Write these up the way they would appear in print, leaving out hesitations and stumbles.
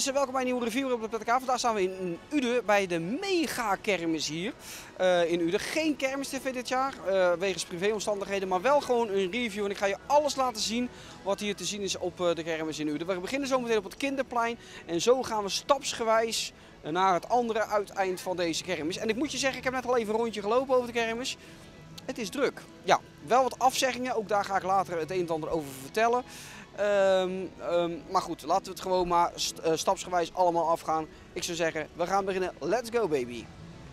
mensen, welkom bij een nieuwe review op de PTK. Vandaag staan we in Uden bij de mega kermis hier in Uden. Geen kermis TV dit jaar, wegens privéomstandigheden, maar wel gewoon een review. En ik ga je alles laten zien wat hier te zien is op de kermis in Uden. We beginnen zo meteen op het Kinderplein en zo gaan we stapsgewijs naar het andere uiteind van deze kermis. En ik moet je zeggen, ik heb net al even een rondje gelopen over de kermis. Het is druk. Ja, wel wat afzeggingen, ook daar ga ik later het een en ander over vertellen. Maar goed, laten we het gewoon maar stapsgewijs allemaal afgaan. Ik zou zeggen, we gaan beginnen. Let's go baby!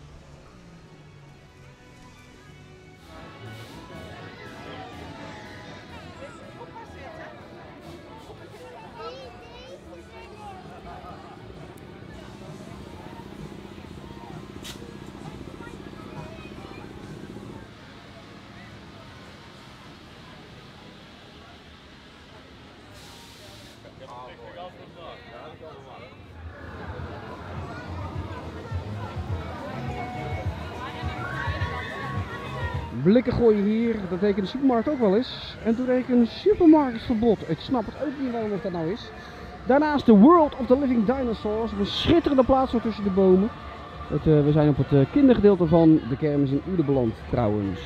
Blikken gooien hier, dat deed ik in de supermarkt ook wel eens. En toen deed ik een supermarktverbod. Ik snap het ook niet waarom dat nou is. Daarnaast de World of the Living Dinosaurs. Een schitterende plaats zo tussen de bomen. We zijn op het kindergedeelte van de kermis in Uden beland trouwens.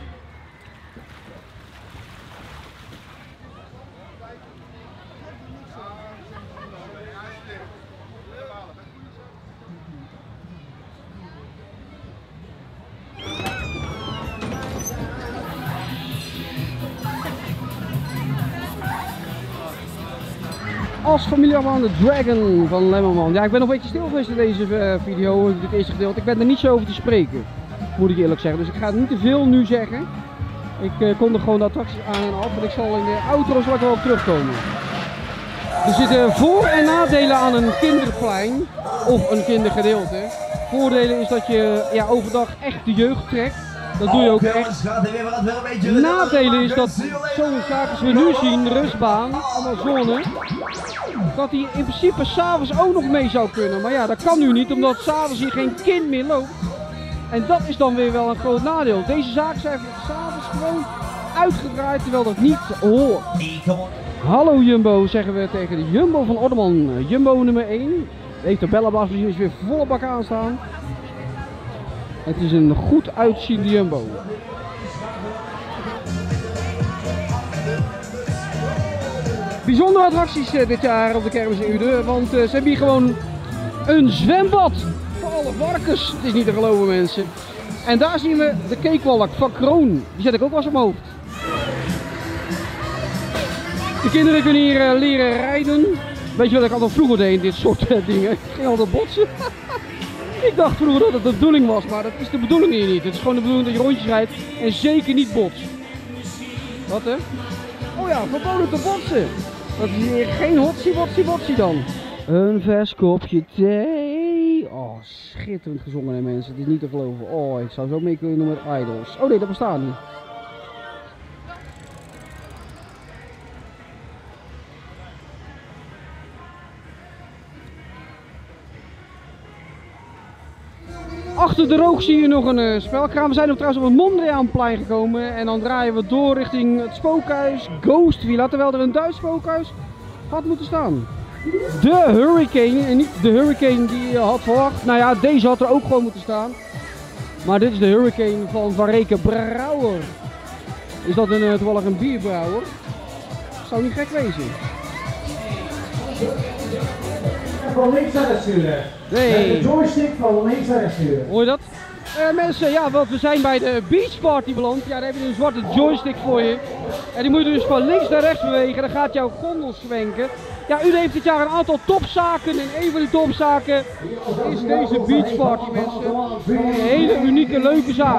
Als familie aan de Dragon van Lemmerman. Ja, ik ben nog een beetje stil geweest in deze video, dit eerste gedeelte. Ik ben er niet zo over te spreken, moet ik eerlijk zeggen. Dus ik ga niet te veel nu zeggen. Ik kondig gewoon de attracties aan en af, en ik zal in de outro zal ik wel op terugkomen. Er zitten voor- en nadelen aan een kinderplein, of een kindergedeelte. Voordelen is dat je overdag echt de jeugd trekt. Dat doe je ook echt. Nadelen is dat zo'n zaak als we nu zien, de rustbaan, Amazone, dat hij in principe s'avonds ook nog mee zou kunnen. Maar ja, dat kan nu niet, omdat s'avonds hier geen kind meer loopt. En dat is dan weer wel een groot nadeel. Deze zaak zijn s'avonds gewoon uitgedraaid, terwijl dat niet hoort. Hallo Jumbo, zeggen we tegen de Jumbo van Odderman. Jumbo nummer 1. Heeft de bellenbas is weer volle bak aanstaan. Het is een goed uitziende Jumbo. Bijzondere attracties dit jaar op de kermis in Uden, want ze hebben hier gewoon een zwembad voor alle varkens. Het is niet te geloven mensen. En daar zien we de cakewalk van Kroon. Die zet ik ook wel eens op mijn hoofd. De kinderen kunnen hier leren rijden. Weet je wat ik altijd vroeger deed in dit soort dingen? Ik ging altijd botsen. Ik dacht vroeger dat het de bedoeling was, maar dat is de bedoeling hier niet. Het is gewoon de bedoeling dat je rondjes rijdt en zeker niet botst. Wat hè? Oh ja, verboden te botsen. Dat is hier geen hotsie dan. Een vers kopje thee. Oh, schitterend gezongen hè mensen. Het is niet te geloven. Oh, ik zou zo mee kunnen doen met Idols. Oh nee, dat bestaat niet. Achter de rook zie je nog een spelkraam. We zijn ook trouwens op het Mondriaanplein gekomen. En dan draaien we door richting het spookhuis Ghost Villa. Terwijl er een Duits spookhuis had moeten staan. De Hurricane. En niet de Hurricane die je had verwacht. Nou ja, deze had er ook gewoon moeten staan. Maar dit is de Hurricane van Van Reken Brouwer. Is dat toevallig een bierbrouwer? Zou niet gek wezen. Van links naar rechts sturen. Nee. De joystick van links naar rechts sturen. Hoor je dat? Mensen, ja, want we zijn bij de Beach Party beland. Ja, daar heb je een zwarte joystick voor je. En die moet je dus van links naar rechts bewegen. Dan gaat jouw gondel zwenken. Ja, u heeft dit jaar een aantal topzaken. En een van die topzaken is deze Beach Party, mensen. Een hele unieke, leuke zaak.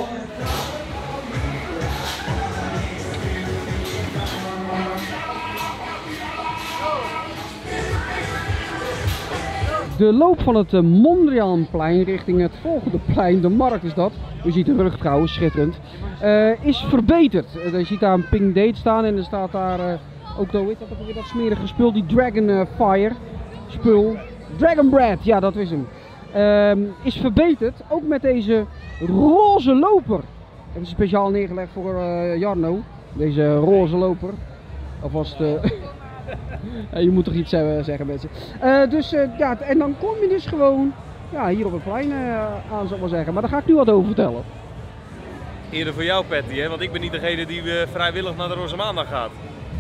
De loop van het Mondriaanplein richting het volgende plein, de markt is dat. U ziet de rug trouwens, schitterend. Is verbeterd. Je ziet daar een Pink Date staan en er staat daar ook dat smerige spul, die Dragon Fire spul. Dragon Bread, ja dat is hem. Is verbeterd, ook met deze roze loper. Hebben ze speciaal neergelegd voor Jarno, deze roze loper. Alvast Je moet toch iets zeggen mensen. Ja, en dan kom je dus gewoon hier op het plein aan, zal ik maar zeggen. Maar daar ga ik nu wat over vertellen. Eerder voor jou, Patty, hè? Want ik ben niet degene die vrijwillig naar de Roze Maandag gaat.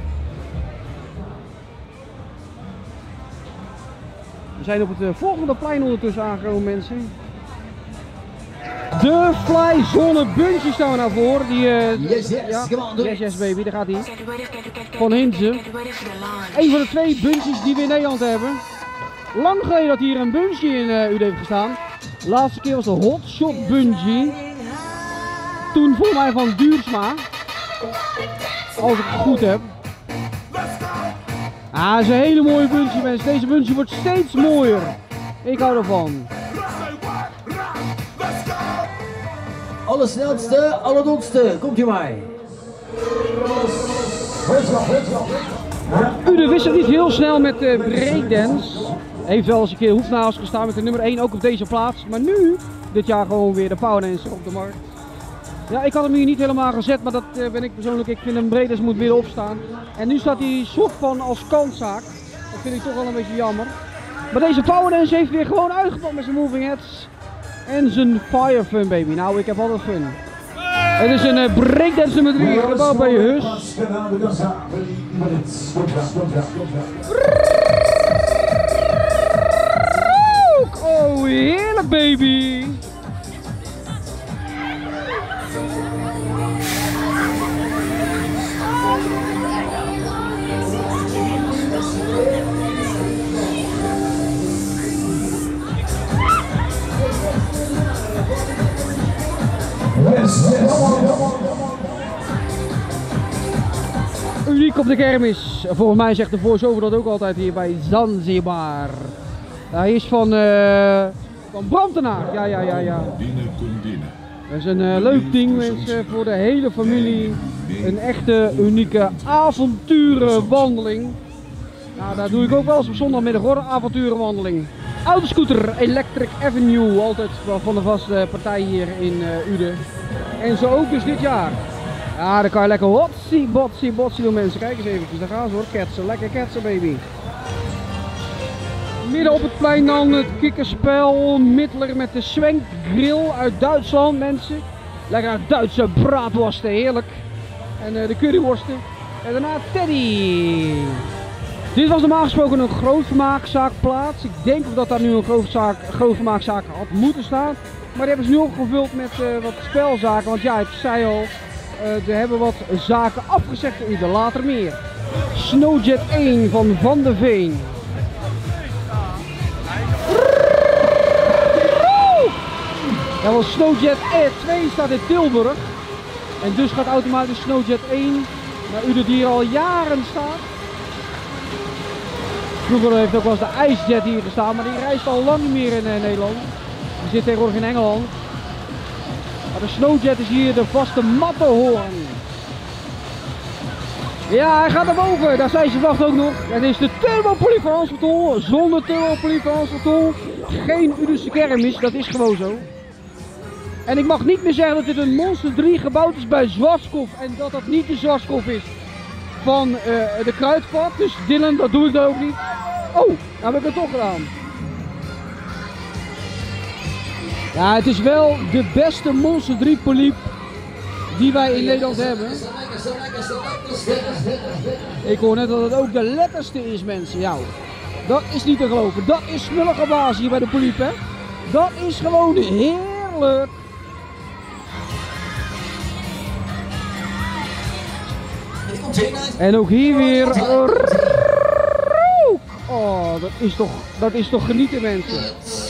We zijn op het volgende plein ondertussen aangekomen, mensen. De Fly Zone Bungee staan we nou voor. Die, yes baby, daar gaat hij. Van Hinze. Een van de 2 bungees die we in Nederland hebben. Lang geleden dat hier een bungee in Uden heeft gestaan. De laatste keer was de Hot Shot Bungee. Toen volgens mij van Duursma. Als ik het goed heb. Ah, dat is een hele mooie bungee, mensen. Deze bungee wordt steeds mooier. Ik hou ervan. Allersnelste, allerdotste. Komt u mij. Uden wist het niet heel snel met breakdance. Heeft wel eens een keer hoefnaast gestaan met de nummer 1 ook op deze plaats. Maar nu, dit jaar gewoon weer de powerdance op de markt. Ja, ik had hem hier niet helemaal gezet, maar dat ben ik persoonlijk. Ik vind een breakdance moet weer opstaan. En nu staat hij soort van als kanszaak. Dat vind ik toch wel een beetje jammer. Maar deze powerdance heeft weer gewoon uitgepakt met zijn moving heads. En zijn fire fun baby. Nou, ik heb altijd fun. Het is een breakdance nummer 3 gebouwd bij Hus. Oh, heerlijk baby. Uniek op de kermis. Volgens mij zegt de voice-over dat ook altijd hier bij Zanzibar. Hij is van Brandtenaar. Ja. Dat is een leuk ding, mensen, voor de hele familie. Een echte unieke avonturenwandeling. Nou, daar doe ik ook wel eens op zondagmiddag hoor, avonturenwandeling. Autoscooter Electric Avenue, altijd van de vaste partij hier in Uden. En zo ook dus dit jaar. Ja, dan kan je lekker botsie doen mensen. Kijk eens eventjes, daar gaan ze hoor, ketsen. Lekker ketsen baby. Midden op het plein dan het kikkerspel Middler met de Schwenkgrill uit Duitsland mensen. Lekker Duitse braadworsten, heerlijk. En de curryworsten. En daarna Teddy. Dit was normaal gesproken een grootvermaakzaakplaats. Ik denk dat daar nu een grootvermaakzaak had moeten staan. Maar die hebben ze nu opgevuld met wat spelzaken. Want ja, ik zei al, er hebben wat zaken afgezegd in Uden. Later meer. Snowjet 1 van Van de Veen. Ja, want Snowjet 2 staat in Tilburg. En dus gaat automatisch Snowjet 1 naar Uden die hier al jaren staat. Vroeger heeft ook wel eens de IJsjet hier gestaan, maar die reist al lang niet meer in Nederland. Die zit tegenwoordig in Engeland. Maar de Snowjet is hier de vaste Matterhorn. Ja, hij gaat naar boven. Daar zei ze wacht ook nog. Het is de Turbo Polyvalence zonder Turbo Polyvalence. Geen Udense kermis, dat is gewoon zo. En ik mag niet meer zeggen dat dit een Monster 3 gebouwd is bij Zwartskov. En dat dat niet de Zwartskov is van de Kruidvat. Dus Dylan, dat doe ik dan ook niet. Oh, nou heb ik het toch gedaan. Ja, het is wel de beste Monster 3 polyp die wij in Nederland hebben. Ik hoor net dat het ook de lekkerste is, mensen. Ja, dat is niet te geloven. Dat is smullige baas hier bij de polyp, hè. Dat is gewoon heerlijk. En ook hier weer rook. Oh, dat is toch genieten, mensen.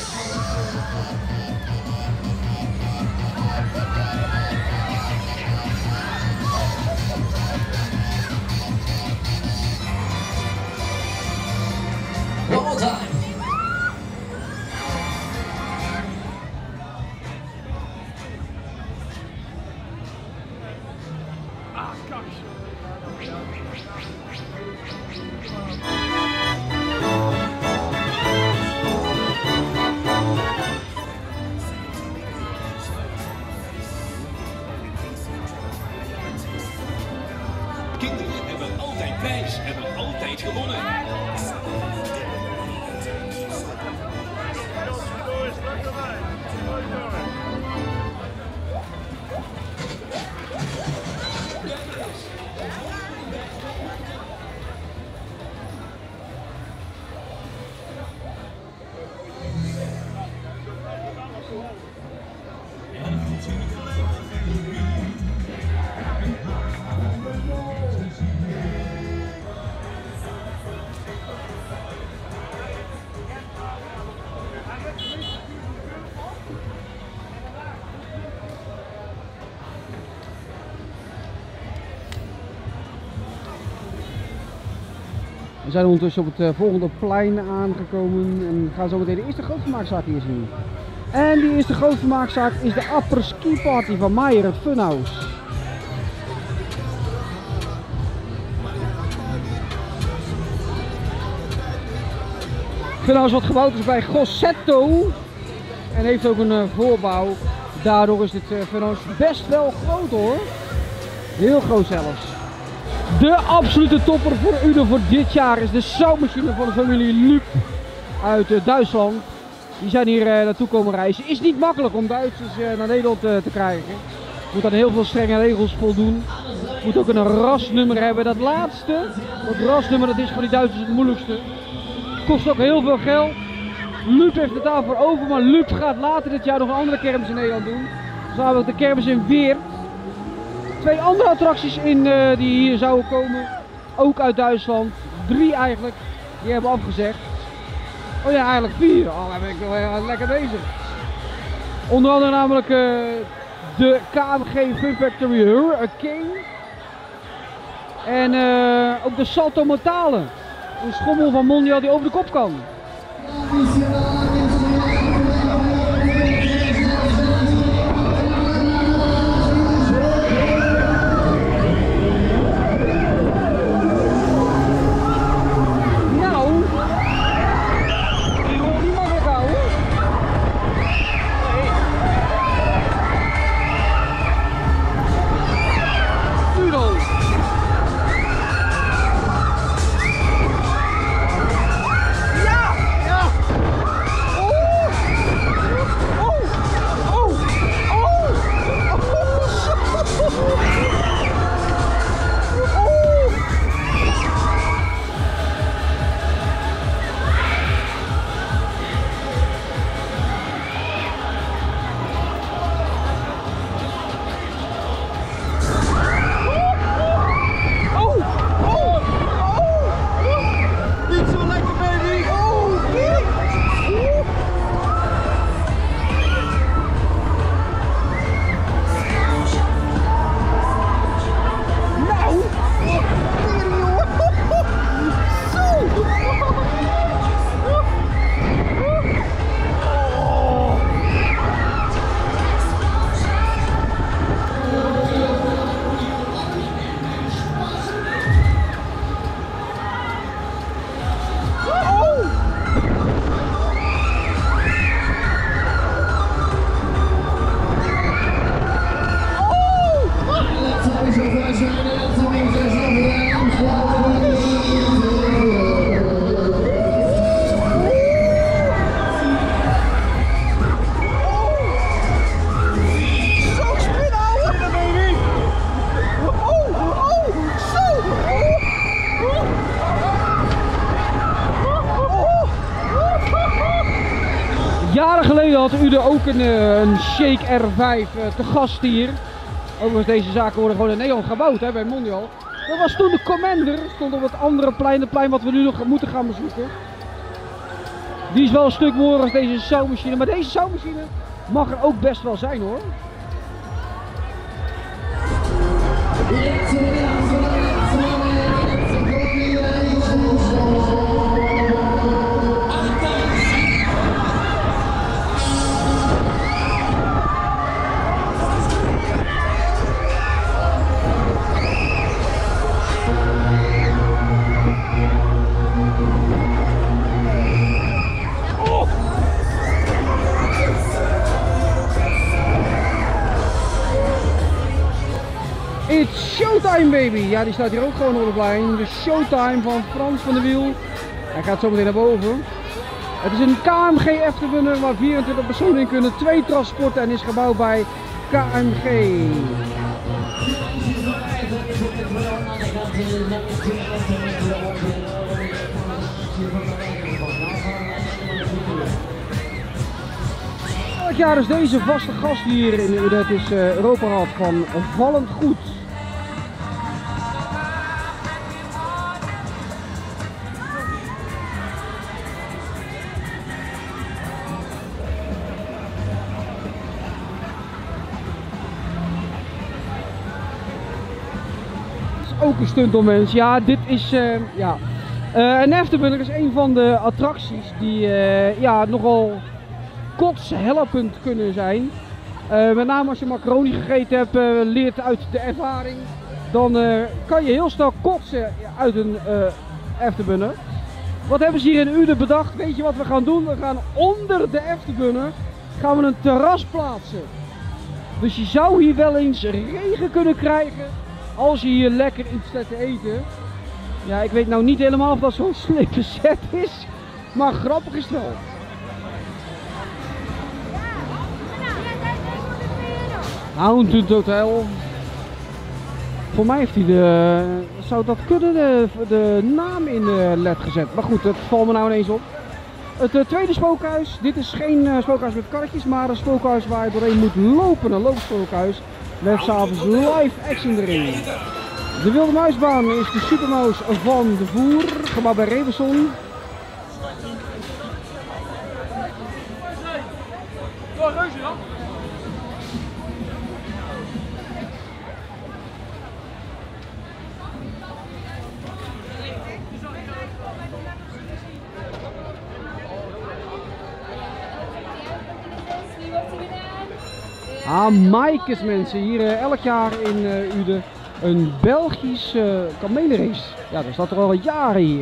One more time. Kinderen hebben altijd prijs en nog altijd gewonnen. We zijn ondertussen op het volgende plein aangekomen en gaan zo meteen de eerste grootvermaakzaak hier zien. En die eerste grootvermaakzaak is de Upper Ski Party van Meijer, het Funhouse. Funhouse wat gebouwd is bij Grosseto en heeft ook een voorbouw. Daardoor is dit Funhouse best wel groot hoor. Heel groot zelfs. De absolute topper voor Udo voor dit jaar is de zoutmachine van de familie Lup uit Duitsland. Die zijn hier naartoe komen reizen. Is niet makkelijk om Duitsers naar Nederland te krijgen. Moet aan heel veel strenge regels voldoen. Moet ook een rasnummer hebben. Dat laatste, dat rasnummer, dat is voor die Duitsers het moeilijkste. Kost ook heel veel geld. Lup heeft het daarvoor over, maar Lup gaat later dit jaar nog een andere kermis in Nederland doen. Zo hebben we de kermis in Weert. 2 andere attracties die hier zouden komen, ook uit Duitsland. 3 eigenlijk, die hebben afgezegd. Oh ja, eigenlijk 4. Oh, daar ben ik wel lekker bezig. Onder andere namelijk de KMG Fun Factory Hurricane. En ook de Salto Mortale. Een schommel van Mondial die over de kop kan. Jaren geleden had Udo ook een Shake R5 te gast hier. Overigens, deze zaken worden gewoon in Nederland gebouwd hè, bij Mondial. Dat was toen de Commander, stond op het andere plein, het plein wat we nu nog moeten gaan bezoeken. Die is wel een stuk mooier als deze zoutmachine, maar deze zoutmachine mag er ook best wel zijn hoor. It's showtime baby! Ja, die staat hier ook gewoon op de lijn. De showtime van Frans van der Wiel. Hij gaat zo meteen naar boven. Het is een KMG Efterbunner waar 24 personen in kunnen. 2 transporten en is gebouwd bij KMG. Elk jaar is deze vaste gast hier in Uden. Het is Europarad van Vallend Goed. Ook een stuntmens. Ja, dit is een Efterbunner is een van de attracties die nogal kotshelpend kunnen zijn. Met name als je macaroni gegeten hebt, leert uit de ervaring, dan kan je heel snel kotsen uit een Efterbunner. Wat hebben ze hier in Uden bedacht? Weet je wat we gaan doen? We gaan onder de Efterbunner gaan we een terras plaatsen. Dus je zou hier wel eens regen kunnen krijgen als je hier lekker iets staat te eten. Ja, ik weet nou niet helemaal of dat zo'n slimme set is, maar grappig is het wel. Haunted Hotel. Voor mij heeft hij zou dat kunnen, de naam in de led gezet. Maar goed, dat valt me nou ineens op. Het tweede spookhuis. Dit is geen spookhuis met karretjes, maar een spookhuis waar je doorheen moet lopen. Een loopspookhuis. Met s'avonds live action erin. De Wilde Muisbaan is de Supermouse van de Voer. Gebouwd bij Revenson. Maaikes mensen, hier elk jaar in Uden een Belgisch kamelenrace. Ja, dat staat er al jaren hier.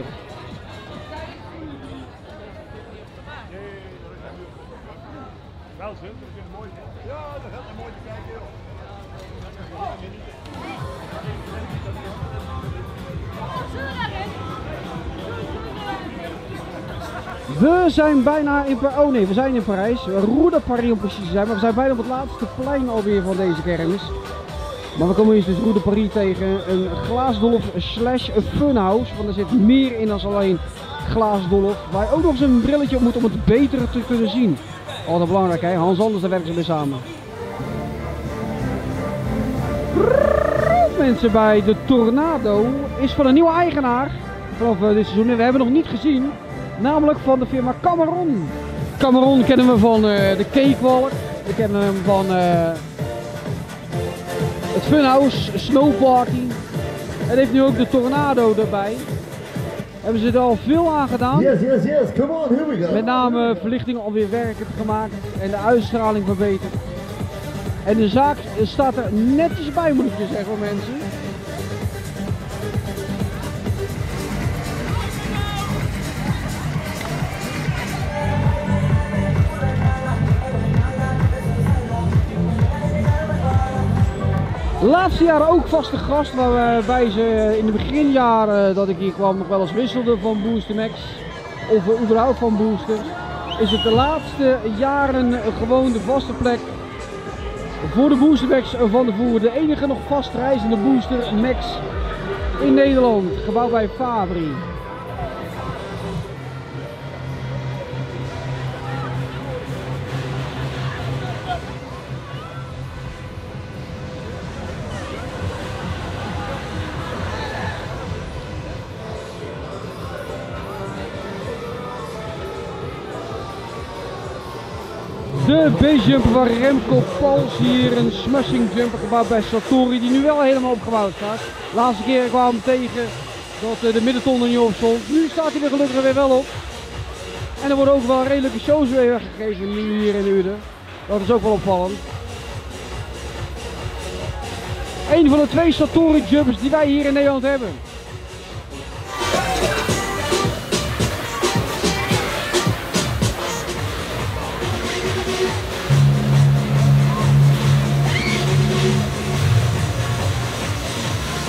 We zijn bijna in we zijn in Parijs. Rue de Paris om precies te zijn, maar we zijn bijna op het laatste plein alweer van deze kermis. Maar we komen hier dus Rue de Paris tegen, een glaasdolf slash funhouse, want er zit meer in dan alleen glaasdolf. Waar je ook nog eens een brilletje op moet om het beter te kunnen zien. Altijd belangrijk hè, Hans Anders, daar werken ze mee samen. Mensen, bij de Tornado is van een nieuwe eigenaar vanaf dit seizoen en we hebben nog niet gezien. Namelijk van de firma Cameron. Cameron kennen we van de Cakewalk. We kennen hem van het Funhouse, Snow Party. En heeft nu ook de Tornado erbij. Hebben ze er al veel aan gedaan. Yes, come on, here we go. Met name verlichting alweer werkend gemaakt en de uitstraling verbeterd. En de zaak staat er netjes bij, moet ik je zeggen, mensen. Laatste jaren ook vaste gast, waarbij ze in de beginjaren dat ik hier kwam nog wel eens wisselde van Booster Max. Of überhaupt van Booster. Is het de laatste jaren gewoon de vaste plek voor de Booster Max van de Voer. De enige nog vast reizende Booster Max in Nederland. Gebouwd bij Fabri. De B-jumper van Remco Pals, hier een smashing jumper gebouwd bij Satori, die nu wel helemaal opgebouwd staat. Laatste keer kwam we tegen dat de middenton er niet op stond. Nu staat hij er gelukkig weer wel op. En er worden ook wel redelijke shows weer weggegeven nu hier in Uden. Dat is ook wel opvallend. Een van de 2 Satori jumpers die wij hier in Nederland hebben.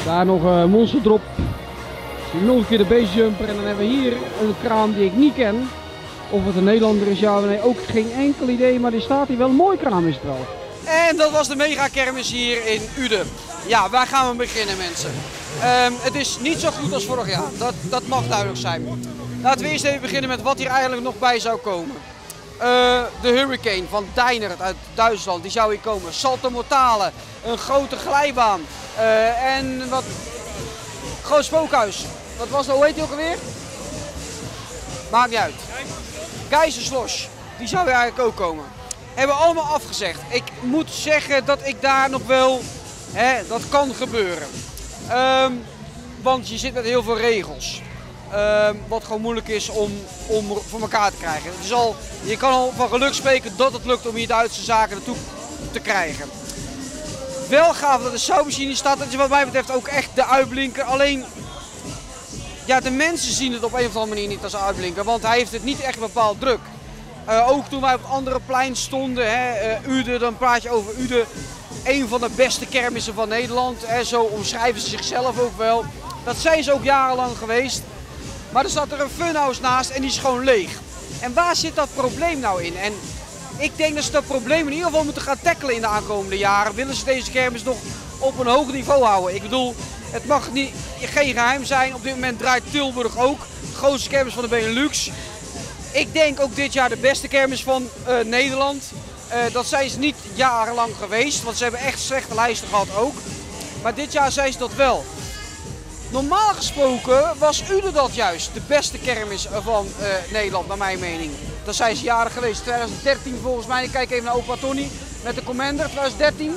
Daar nog een monster drop. Nog een keer de basejumper en dan hebben we hier een kraam die ik niet ken. Of het een Nederlander is, ja of nee, ook geen enkel idee, maar die staat hier wel. Een mooi kraam is het wel. En dat was de mega kermis hier in Uden. Ja, waar gaan we beginnen mensen? Het is niet zo goed als vorig jaar, dat mag duidelijk zijn. Laten we eerst even beginnen met wat hier eigenlijk nog bij zou komen. De Hurricane van Deinert uit Duitsland, die zou hier komen. Salto Mortale, een grote glijbaan en wat... Groot spookhuis. Wat was dat, hoe heet die ook alweer? Maakt niet uit. Geizerslosh, die zou hier eigenlijk ook komen. Hebben we allemaal afgezegd. Ik moet zeggen dat ik daar nog wel, dat kan gebeuren. Want je zit met heel veel regels. Wat gewoon moeilijk is om voor elkaar te krijgen. Het is je kan al van geluk spreken dat het lukt om hier Duitse zaken naartoe te krijgen. Wel gaaf dat de Saubermachine staat, dat is wat mij betreft ook echt de uitblinker. Alleen, ja, de mensen zien het op een of andere manier niet als uitblinker, want hij heeft het niet echt bepaald druk. Ook toen wij op het andere plein stonden, Uden, dan praat je over Uden. Een van de beste kermissen van Nederland, zo omschrijven ze zichzelf ook wel. Dat zijn ze ook jarenlang geweest. Maar er staat er een funhouse naast en die is gewoon leeg. En waar zit dat probleem nou in? En ik denk dat ze dat probleem in ieder geval moeten gaan tackelen in de aankomende jaren. Willen ze deze kermis nog op een hoog niveau houden? Ik bedoel, het mag geen geheim zijn. Op dit moment draait Tilburg ook. De grootste kermis van de Benelux. Ik denk ook dit jaar de beste kermis van Nederland. Dat zijn ze niet jarenlang geweest, want ze hebben echt slechte lijsten gehad ook. Maar dit jaar zijn ze dat wel. Normaal gesproken was Uden dat juist, de beste kermis van Nederland, naar mijn mening. Dat zijn ze jaren geweest. 2013 volgens mij, ik kijk even naar opa Tony met de Commander. 2013?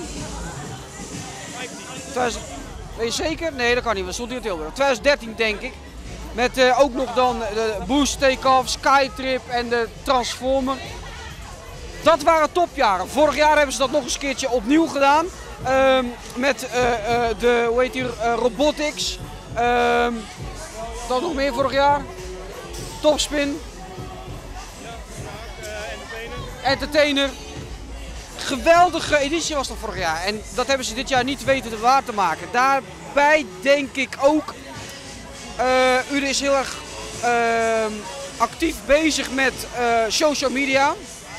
Weet je zeker? Nee, dat kan niet, we stonden hier in Tilburg. 2013 denk ik. Met ook nog dan de Boost Takeoff, Skytrip en de Transformer. Dat waren topjaren. Vorig jaar hebben ze dat nog eens een keertje opnieuw gedaan. Met de, hoe heet die, Robotics. Dat nog meer vorig jaar. Topspin. Entertainer. Geweldige editie was dat vorig jaar. En dat hebben ze dit jaar niet weten te waar te maken. Daarbij denk ik ook. Uden is heel erg actief bezig met social media.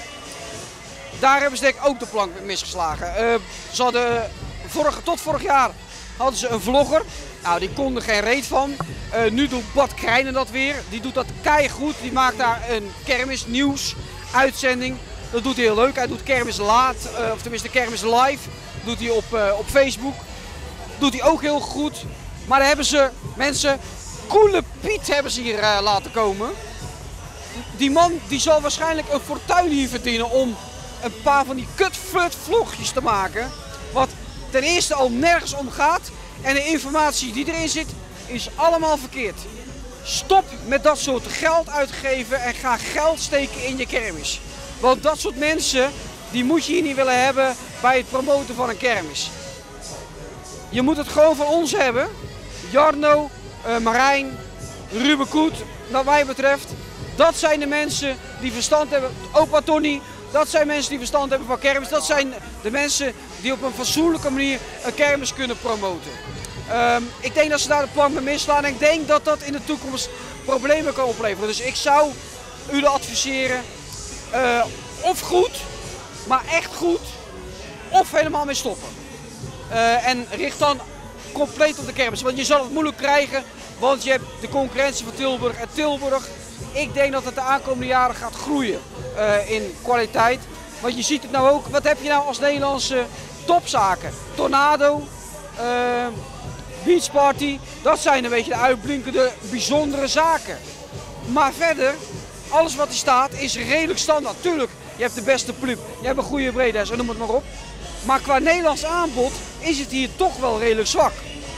Daar hebben ze denk ik ook de plank misgeslagen. Ze hadden tot vorig jaar hadden ze een vlogger. Nou, die kon er geen reet van. Nu doet Bart Krijnen dat weer. Die doet dat keigoed. Die maakt daar een kermisnieuws uitzending. Dat doet hij heel leuk. Hij doet kermis laat, of tenminste kermis live. Doet hij op Facebook. Doet hij ook heel goed. Maar daar hebben ze mensen, Coole Piet hebben ze hier laten komen. Die man die zal waarschijnlijk een fortuin hier verdienen om een paar van die kut-fut vlogjes te maken. Wat ten eerste al nergens om gaat. En de informatie die erin zit is allemaal verkeerd. Stop met dat soort geld uitgeven en ga geld steken in je kermis. Want dat soort mensen die moet je hier niet willen hebben bij het promoten van een kermis. Je moet het gewoon van ons hebben. Jarno, Marijn, Ruben Koet, wat mij betreft. Dat zijn de mensen die verstand hebben. Opa Tony, dat zijn mensen die verstand hebben van kermis. Dat zijn de mensen die op een fatsoenlijke manier een kermis kunnen promoten. Ik denk dat ze daar de plank mee misslaan en ik denk dat dat in de toekomst problemen kan opleveren. Dus ik zou u adviseren, of goed, maar echt goed, of helemaal mee stoppen. En richt dan compleet op de kermis, want je zal het moeilijk krijgen, want je hebt de concurrentie van Tilburg en Tilburg. Ik denk dat het de aankomende jaren gaat groeien in kwaliteit. Want je ziet het nou ook, wat heb je nou als Nederlandse topzaken? Tornado, Beach Party, dat zijn een beetje de uitblinkende, bijzondere zaken. Maar verder, alles wat er staat is redelijk standaard. Tuurlijk, je hebt de beste plub, je hebt een goede breedtes en noem het maar op. Maar qua Nederlands aanbod is het hier toch wel redelijk zwak.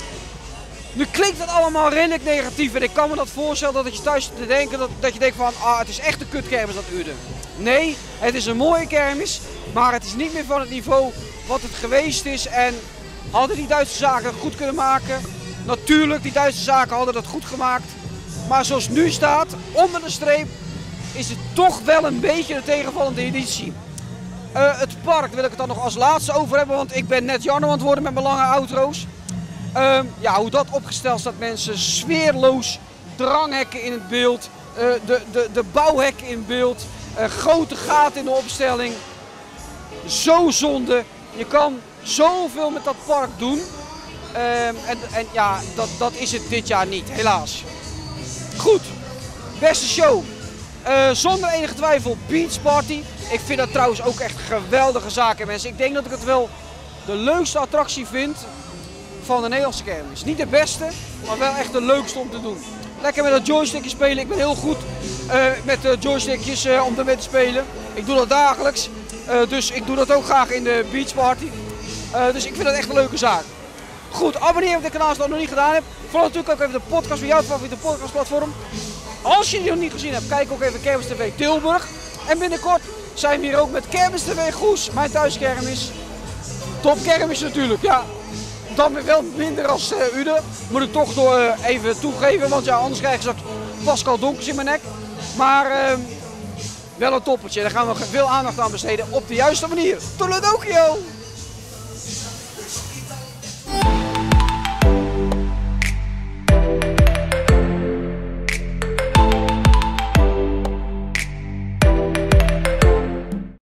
Nu klinkt het allemaal redelijk negatief en ik kan me dat voorstellen dat je thuis te denken dat je denkt van het is echt een kutkermis dat Uden. Nee, het is een mooie kermis, maar het is niet meer van het niveau wat het geweest is. En hadden die Duitse zaken het goed kunnen maken? Natuurlijk, die Duitse zaken hadden dat goed gemaakt. Maar zoals het nu staat, onder de streep, is het toch wel een beetje een tegenvallende editie. Het park wil ik het dan nog als laatste over hebben, want ik ben net Jarno aan het worden met mijn lange outro's. Ja, hoe dat opgesteld staat mensen, sfeerloos, dranghekken in het beeld, de bouwhekken in beeld, grote gaten in de opstelling. Zo zonde, je kan zoveel met dat park doen en ja, dat is het dit jaar niet, helaas. Goed, beste show. Zonder enige twijfel Beach Party. Ik vind dat trouwens ook echt geweldige zaken, mensen. Ik denk dat ik het wel de leukste attractie vind van de Nederlandse kermis. Niet de beste, maar wel echt de leukste om te doen. Lekker met dat joystickje spelen. Ik ben heel goed met de joystickjes om ermee te spelen. Ik doe dat dagelijks. Dus ik doe dat ook graag in de Beach Party. Dus ik vind dat echt een leuke zaak. Goed, abonneer op dit kanaal als je dat nog niet gedaan hebt. Volg natuurlijk ook even de podcast bij jouw favoriete podcastplatform. Als je die nog niet gezien hebt, kijk ook even Kermis TV Tilburg. En binnenkort zijn we hier ook met Kermis TV Goes, mijn thuiskermis. Top kermis natuurlijk, ja. Dan wel minder als Ude, moet ik toch even toegeven, want ja, anders krijg je straks Pascal Donkers in mijn nek. Maar wel een toppertje, daar gaan we veel aandacht aan besteden op de juiste manier. Toedeledokie!